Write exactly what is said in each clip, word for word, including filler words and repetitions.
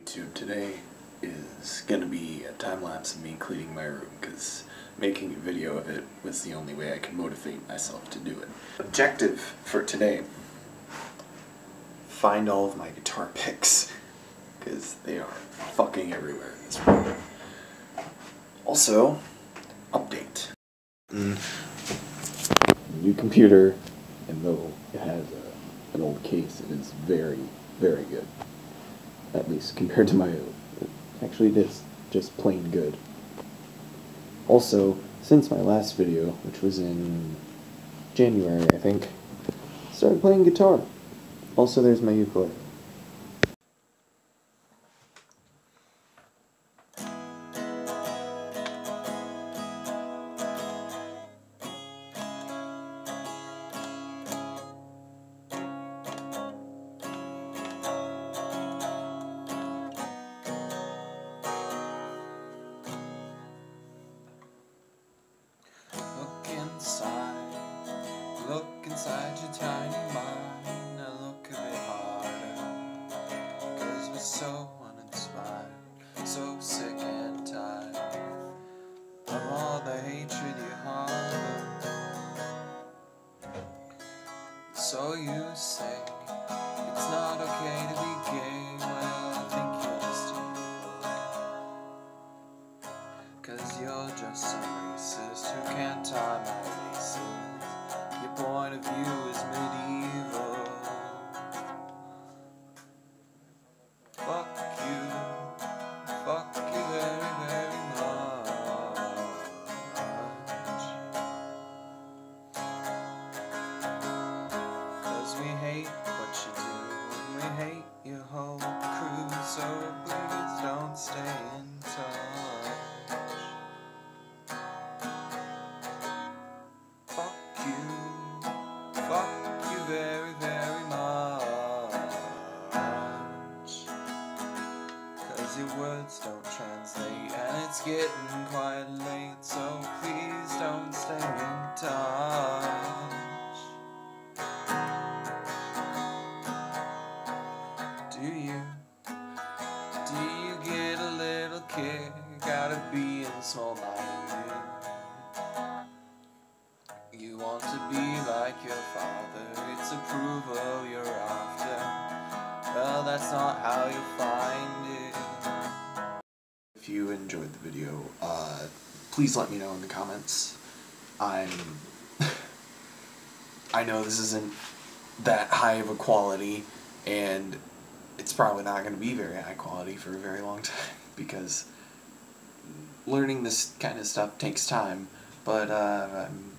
YouTube. Today is going to be a time-lapse of me cleaning my room, because making a video of it was the only way I could motivate myself to do it. Objective for today: find all of my guitar picks, because they are fucking everywhere in this room. Also, update. Mm. New computer, and though it has a, an old case, it is very, very good. At least compared to my own. Actually, it is just plain good. Also, since my last video, which was in January, I think, started playing guitar. Also, there's my ukulele. Look inside your tiny mind, now look a bit harder, cause we're so uninspired, so sick and tired of all the hatred you harbor. So you say it's not okay to be gay, well I think you're just evil, cause you're just some racist who can't tie my laces. Your point of view is medieval. Fuck you, fuck you very, very much. Cause we hate what you do, and we hate your whole crew, so please don't stay in touch. Fuck you, fuck you very, very much. Cause your words don't translate, and it's getting quite late, so please don't stay in touch. Do you, do you get a little kick out of being small-minded? You want to be like your father, it's approval you're after. Well, that's not how you find it. If you enjoyed the video, uh, please let me know in the comments. I'm... I know this isn't that high of a quality, and it's probably not going to be very high quality for a very long time, because learning this kind of stuff takes time, but uh, I'm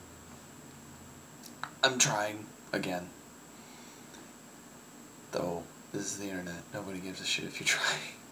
I'm trying again. Though, this is the internet. Nobody gives a shit if you're trying.